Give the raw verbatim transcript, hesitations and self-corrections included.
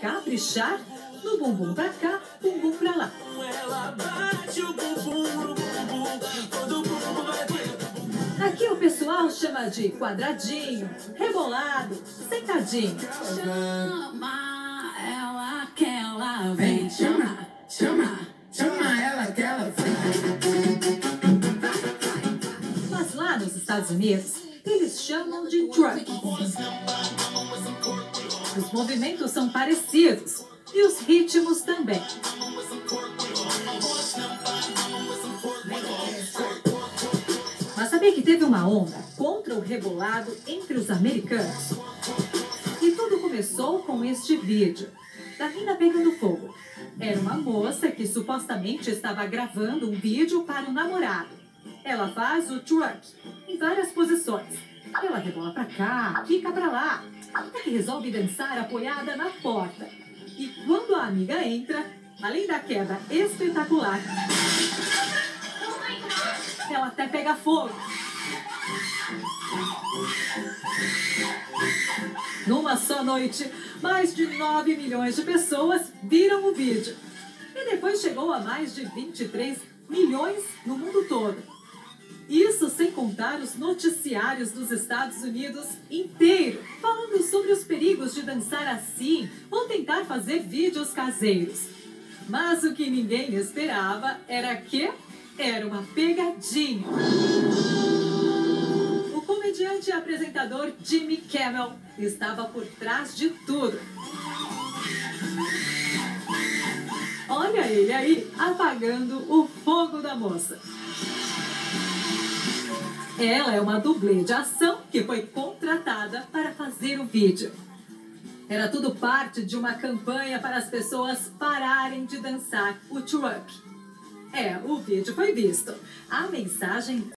caprichar no bumbum pra cá, bumbum pra lá. Aqui o pessoal chama de quadradinho, rebolado, sentadinho. Chama ela que ela vem. Chama, chama, chama ela que ela vem. Mas lá nos Estados Unidos, eles chamam de twerk. Os movimentos são parecidos e os ritmos também. Mas sabia que teve uma onda contra o rebolado entre os americanos? E tudo começou com este vídeo da mina pegando fogo. Era uma moça que supostamente estava gravando um vídeo para o namorado. Ela faz o twerk em várias posições. Ela rebola pra cá, fica pra lá, até que resolve dançar apoiada na porta. E quando a amiga entra, além da queda espetacular, ela até pega fogo. Numa só noite, mais de nove milhões de pessoas viram o vídeo. E depois chegou a mais de vinte e três milhões no mundo todo. Isso sem contar os noticiários dos Estados Unidos inteiro, falando sobre os perigos de dançar assim ou tentar fazer vídeos caseiros. Mas o que ninguém esperava era que era uma pegadinha. O comediante e apresentador Jimmy Kimmel estava por trás de tudo. Olha ele aí apagando o fogo da moça. Ela é uma dublê de ação que foi contratada para fazer o vídeo. Era tudo parte de uma campanha para as pessoas pararem de dançar o twerk. É, o vídeo foi visto. A mensagem